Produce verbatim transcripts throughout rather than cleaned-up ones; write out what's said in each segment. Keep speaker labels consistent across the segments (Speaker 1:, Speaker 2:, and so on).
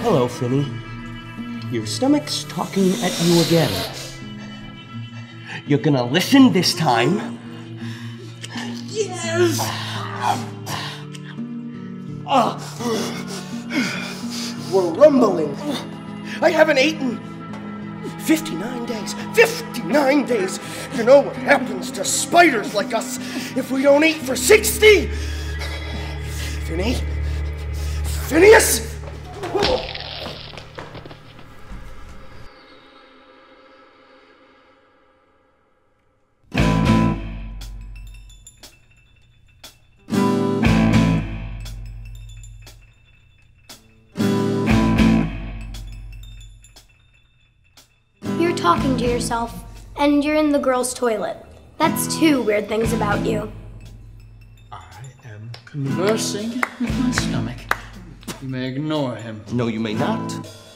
Speaker 1: Hello, Finny. Your stomach's talking at you again. You're gonna listen this time.
Speaker 2: Yes!
Speaker 1: Uh, we're rumbling. I haven't eaten. fifty-nine days. fifty-nine days. You know what happens to spiders like us if we don't eat for sixty? Finny? Phineas?
Speaker 3: You're talking to yourself, and you're in the girls' toilet. That's two weird things about you.
Speaker 2: I am conversing with my stomach. You may ignore him.
Speaker 1: No, you may not.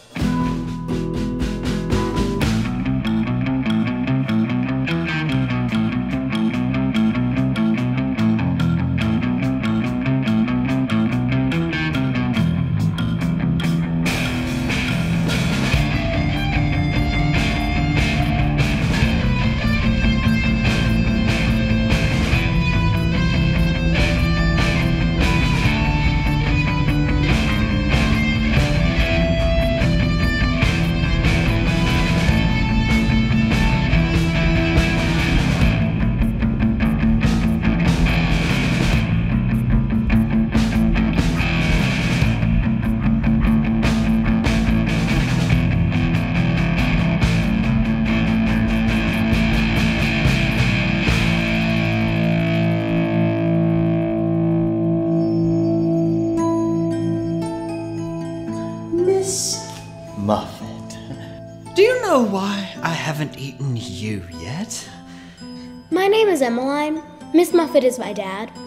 Speaker 2: Muffet. Do you know why I haven't eaten you yet?
Speaker 3: My name is Emmeline. Miss Muffet is my dad.